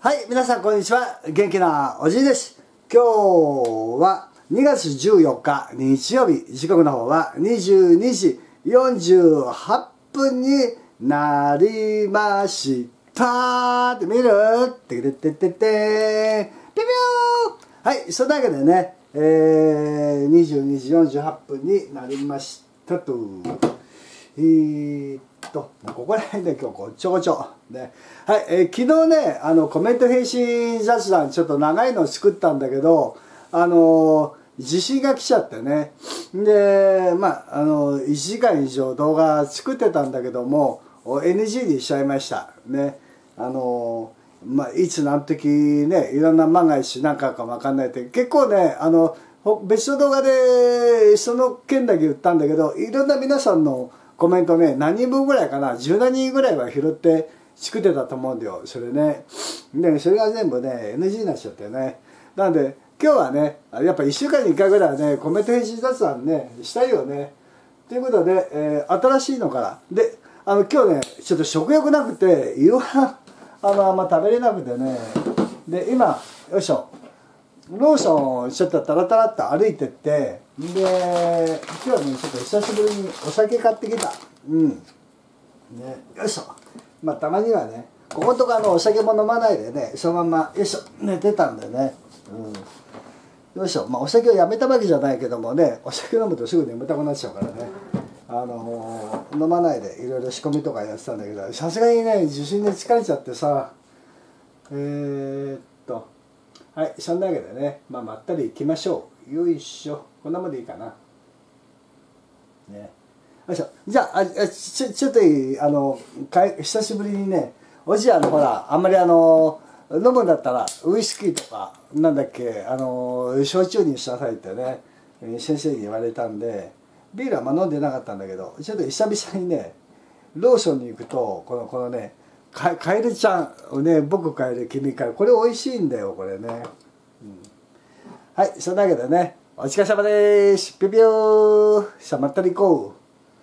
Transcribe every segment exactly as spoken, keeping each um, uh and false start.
はい、皆さんこんにちは。元気なおじいです。今日はにがつじゅうよっか日曜日、時刻の方はにじゅうにじよんじゅうはっぷんになりましたって見るってってってってってピピュー。はい、そんなわけでね、えー、にじゅうにじよんじゅうはっぷんになりましたと。えーとここら辺で今日こちょこちょ、ね、はい、えー、昨日ねあのコメント返信雑談ちょっと長いのを作ったんだけど、あのー、地震が来ちゃってね、でまああのいちじかん以上動画作ってたんだけども エヌジー にしちゃいましたね。あのー、まあいつ何時ねいろんな万が一なんかかも分かんないって結構ねあの別の動画でその件だけ言ったんだけどいろんな皆さんのコメントね何人分ぐらいかなじゅうなんにんぐらいは拾って作ってたと思うんだよそれね。でそれが全部ね エヌジー になっちゃってね。なので今日はねやっぱいっしゅうかんにいっかいぐらいはねコメント返信雑談ねしたいよね。ということで、えー、新しいのからであの今日ねちょっと食欲なくて夕飯あのあんま食べれなくてねで今よいしょローソンちょっとタラタラっと歩いてってで今日はねちょっと久しぶりにお酒買ってきた。うんねよいしょ。まあたまにはねここんとこあのお酒も飲まないでねそのままよいしょ寝てたんでね、うん、よいしょ。まあお酒をやめたわけじゃないけどもねお酒飲むとすぐ眠たくなっちゃうからねあのー、飲まないでいろいろ仕込みとかやってたんだけどさすがにね受診で疲れちゃってさえー、っとはい、そんなわけでね、まあ、まったり行きましょう。よいしょ。こんなもんでいいかな。ね。よいしょ。じゃあ、あちょちょっといいあのかい久しぶりにね、おじあのほら、あんまりあの飲むんだったらウイスキーとかなんだっけあの焼酎にしなさいってね先生に言われたんで、ビールはまあ飲んでなかったんだけど、ちょっと久々にねローソンに行くとこのこのね。カエルちゃんね僕カエル君カエルこれ美味しいんだよこれね、うん、はいそんなわけでねお疲れ様ですピュピューさあまったり行こ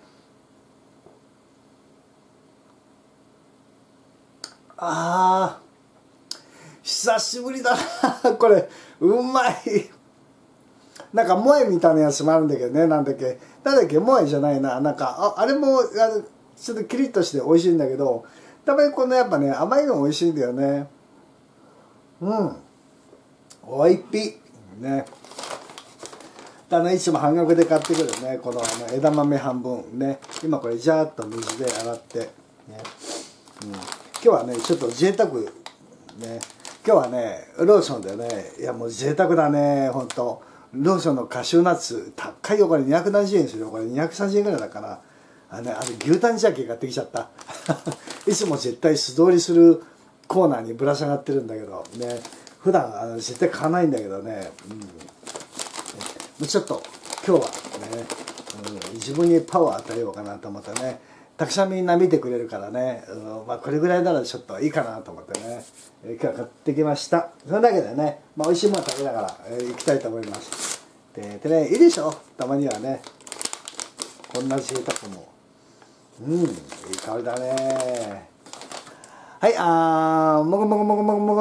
う。あー久しぶりだなこれうまい。なんかモエみたいなやつもあるんだけどねなんだっけなんだっけモエじゃないななんか あ, あれもあのちょっとキリッとして美味しいんだけどたまにこのやっぱね甘いの美味しいんだよね。うんおいっぴね。あのいつも半額で買ってくるねこのあの枝豆半分ね今これジャーっと水で洗ってね、うん、今日はねちょっと贅沢ね今日はねローソンでねいやもう贅沢だねほんとローソンのカシューナッツ高いよこれにひゃくななじゅうえんするよこれにひゃくさんじゅうえんぐらいだからあの、ね、あの牛タンジャーキー買ってきちゃったいつも絶対素通りするコーナーにぶら下がってるんだけどね普段あの絶対買わないんだけどね、うん、ちょっと今日はね、うん、自分にパワー与えようかなと思ってねたくさんみんな見てくれるからね、うんまあ、これぐらいならちょっといいかなと思ってね、えー、今日は買ってきました。それだけでね、まあ、美味しいもの食べながら、えー、行きたいと思います。ででねいいでしょたまにはねこんな贅沢もうんいい香りだね。はいあーもぐもぐもぐもぐも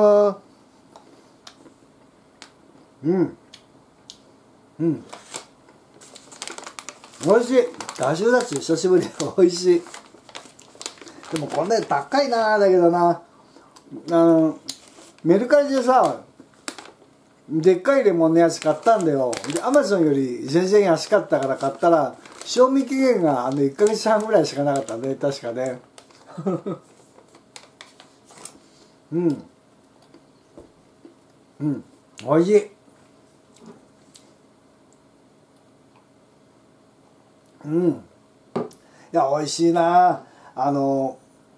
ぐうんうん美味しい。カシューナッツ久しぶりに美味しい。でもこんなに高いなだけどなあのメルカリでさでっかいレモンのやつ買ったんだよ。でアマゾンより全然安かったから買ったら賞味期限があのいっかげつはんぐらいしかなかったね確かねうんうんおいしい。うんいや美味しいなあの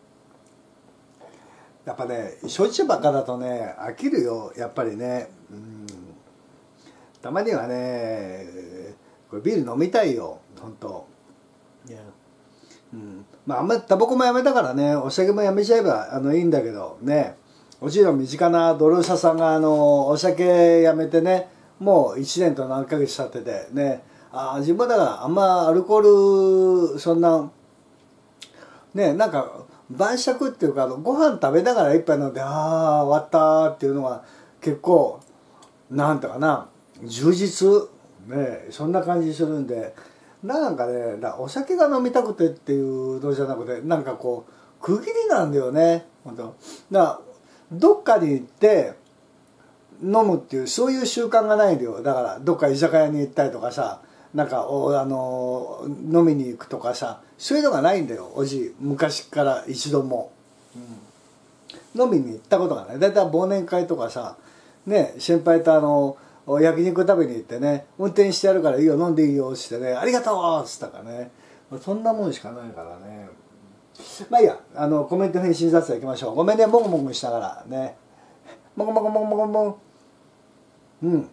やっぱね焼酎ばっかだとね飽きるよやっぱりね、うん、たまにはねこれビール飲みたいよ本当。いや、うん、まああんまりタバコもやめたからねお酒もやめちゃえばあのいいんだけどねもちろん身近なドルーサさんがあのお酒やめてねもういちねんと何ヶ月経っててねあ自分だからあんまアルコールそんなねなんか晩酌っていうか、あのご飯食べながら一杯飲んで、ああ終わったっていうのが結構なんていうかな、充実ね、そんな感じするんで、なんかね、だお酒が飲みたくてっていうのじゃなくて、なんかこう区切りなんだよね、本当。だからどっかに行って飲むっていうそういう習慣がないんだよ。だからどっか居酒屋に行ったりとかさ、なんかおあの飲みに行くとかさ、そういうのがないんだよ、おじ昔から一度も、うん、飲みに行ったことがない。だいたい忘年会とかさね、先輩とあの焼肉食べに行ってね、運転してやるからいいよ飲んでいいよっつってね、ありがとうっつったからね、そんなもんしかないからね。まあいいや、あのコメント返信雑談いきましょう。ごめんね、もぐもぐしながらね、もぐもぐもぐもぐもぐ、うん、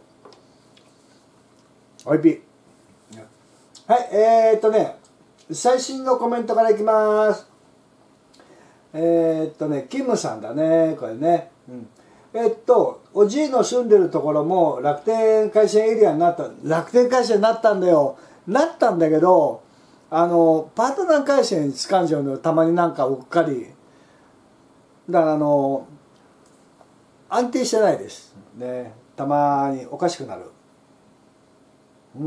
おいぴはい、えー、っとね、最新のコメントからいきます。えー、っとね、キムさんだね、これね。うん、えー、っと、おじいの住んでるところも楽天回線エリアになった、楽天回線になったんだよ。なったんだけど、あの、パートナー回線掴んじゃうのよ、たまになんかうっかり。だからあの、安定してないです。ね、たまにおかしくなる。うん。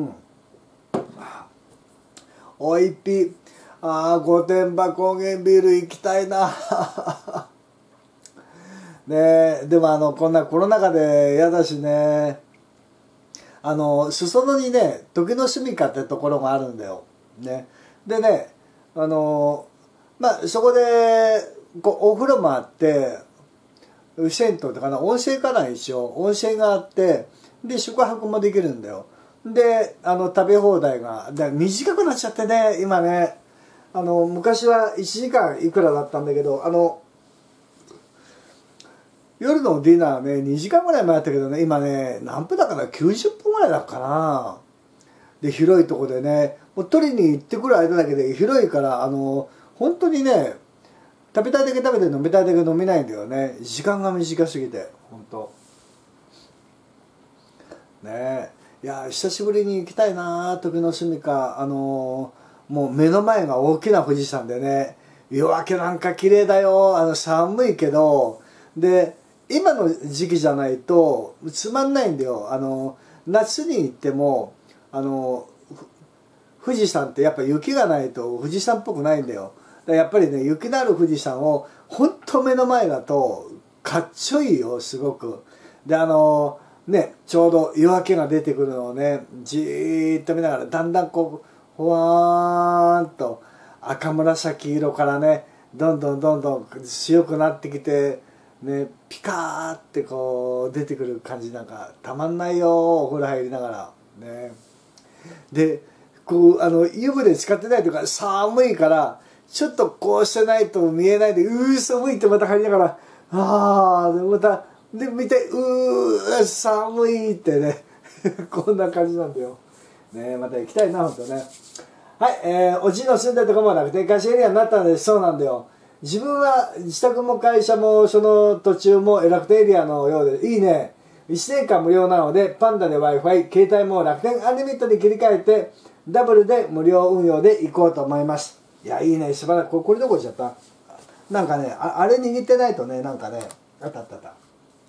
おいっぴ、ああ御殿場高原ビール行きたいなねえ、でもあのこんなコロナ禍で嫌だしね、あの裾野にね時の住みかってところがあるんだよ、ね、でね、あのまあそこでこうお風呂もあって、銭湯とかな、温泉かな、一応温泉があって、で宿泊もできるんだよ。であの食べ放題がで短くなっちゃってね今ね、あの昔はいちじかんいくらだったんだけど、あの夜のディナーねにじかんぐらい前やったけどね、今ね何分だからきゅうじゅっぷんぐらいだかな。で広いとこでね、もう取りに行ってくる間だけで広いから、あの本当にね食べたいだけ食べて飲みたいだけ飲めないんだよね、時間が短すぎて本当ねえ。いや久しぶりに行きたいな、時の住みか。あのー、もう目の前が大きな富士山でね、夜明けなんか綺麗だよ。あの寒いけど、で今の時期じゃないとつまんないんだよ。あの夏に行ってもあの富士山ってやっぱ雪がないと富士山っぽくないんだよ。だからやっぱりね、雪のある富士山をほんと目の前だとかっちょいいよ、すごく。であのーね、ちょうど夜明けが出てくるのをねじーっと見ながら、だんだんこうほわーんと赤紫色からねどんどんどんどん強くなってきてね、ピカーってこう出てくる感じなんかたまんないよ、お風呂入りながらね。でこうあの湯船使ってないというか寒いからちょっとこうしてないと見えないで、うー寒いってまた入りながら、あーでまたで見て、うー寒いってねこんな感じなんだよね。また行きたいな本当ね。はい、えー、おじいの住んでるとこも楽天回線エリアになったんです。そうなんだよ。自分は自宅も会社もその途中も楽天エリアのようでいいね。いちねんかん無料なのでパンダで Wi-Fi、 携帯も楽天アンリミットに切り替えてダブルで無料運用で行こうと思います。いやいいね、しばらくこれ、これどこ行っちゃった、なんかね あ, あれ握ってないとね、なんかね、あったあったあった、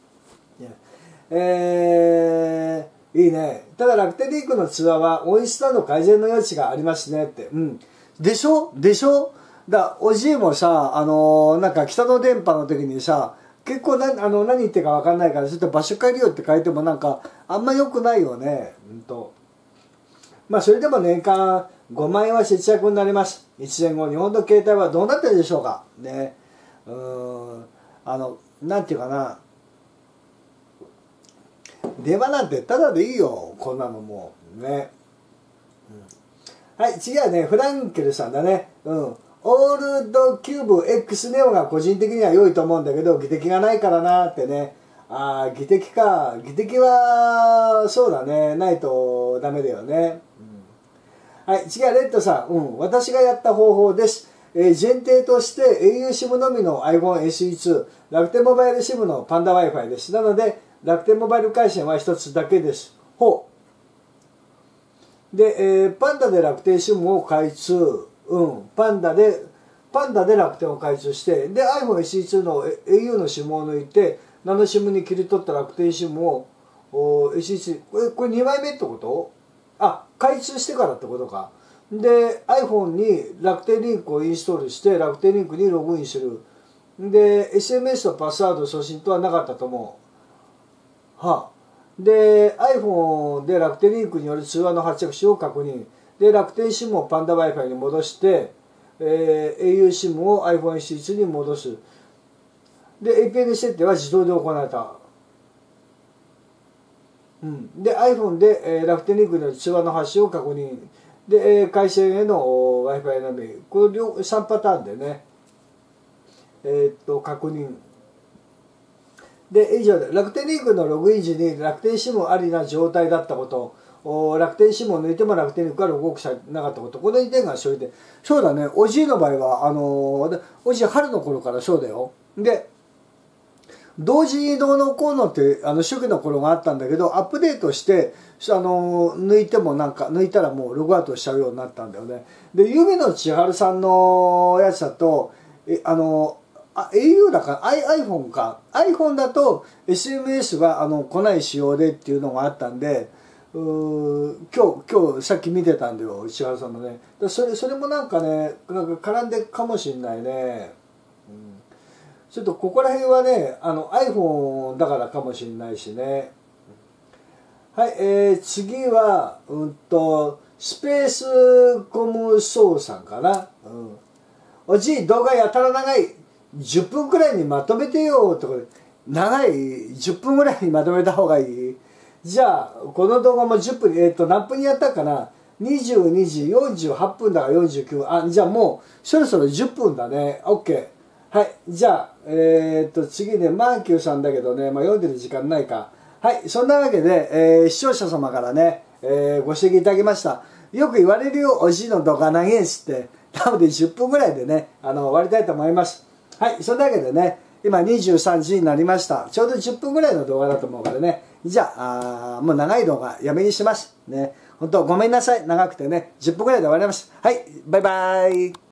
えー、いいね。ただ楽天リンクのツアーは音質など改善の余地がありますねって。うん。でしょでしょだおじいもさ、あのー、なんか北の電波の時にさ、結構なあの何言ってるか分かんないからちょっと場所変えるよって書いてもなんかあんま良くないよね。うんと。まあそれでも年間ごまんえんは節約になります。いちねんご日本の携帯はどうなってるでしょうかね。うーん。あの、なんていうかな。電話なんてただでいいよ、こんなのもうね、うん、はい、次はねフランケルさんだね。うん、オールドキューブ X ネオが個人的には良いと思うんだけど、技的がないからなってね。ああ技的か、技的はそうだね、ないとダメだよね、うん、はい、次はレッドさん、うん、私がやった方法です。えー、前提として au シムのみの アイフォンエスイーツー、 楽天モバイルシムのパンダ Wi-Fi です。なので楽天モバイル回線は一つだけです。ほうで、えー、パンダで楽天シムを開通、うん、パンダでパンダで楽天を開通して、で アイフォンエスイーツー の エーユー の SIM を抜いてナノ SIM に切り取った楽天 SIM を エスイーツー これこれにまいめってこと？あ、開通してからってことか。で iPhone に楽天リンクをインストールして楽天リンクにログインする。で エスエムエス とパスワード送信とはなかったと思う。はあ、で iPhone で楽天リンクによる通話の発着手を確認。で楽天 SIM をパンダ Wi-Fi に戻して、えー、エーユー SIM を アイフォンエスイーツー に戻す。で エーピーエヌ 設定は自動で行われた。うん、で iPhone で、えー、楽天リンクによる通話の発信を確認。で、えー、回線への Wi-Fi 選び。これ両さんパターンでね、えー、っと確認。で以上で楽天リンクのログイン時に楽天 SIM ありな状態だったこと、楽天 SIM を抜いても楽天リンクがログオフされなかったこと、このにてんが生じて、そうだね、おじいの場合はあのー、おじい春の頃からそうだよ。で同時にどうのこうのってあの初期の頃があったんだけど、アップデートしてあの抜いてもなんか抜いたらもうログアウトしちゃうようになったんだよね。で夢野千春さんのやつだとえあのあ エーユー だから iPhone か iPhone だと エスエムエス があの来ない仕様でっていうのがあったんで、うー今日今日さっき見てたんだよ千春さんのね。それそれもなんかねなんか絡んでかもしんないね。うんちょっとここら辺はね、あの iPhone だからかもしれないしね。はい、えー、次は、うんと、スペースコムソーさんかな。うん、おじい、動画やたら長い。じゅっぷんくらいにまとめてよってことで。長い、じゅっぷんぐらいにまとめた方がいい。じゃあ、この動画もじゅっぷんに、えっと、何分にやったかな。にじゅうにじよんじゅうはっぷんだからよんじゅうきゅう。あ、じゃあもう、そろそろじゅっぷんだね。OK。はい。じゃあ、えー、っと、次ね、マーキューさんだけどね、まあ、読んでる時間ないか。はい。そんなわけで、えー、視聴者様からね、えー、ご指摘いただきました。よく言われるよ、おじいの動画長いしって。なので、じゅっぷんぐらいでね、あの、終わりたいと思います。はい。そんなわけでね、今にじゅうさんじになりました。ちょうどじゅっぷんぐらいの動画だと思うからね。じゃあ、あもう長い動画やめにします。ね。本当ごめんなさい。長くてね。じゅっぷんぐらいで終わります。はい。バイバーイ。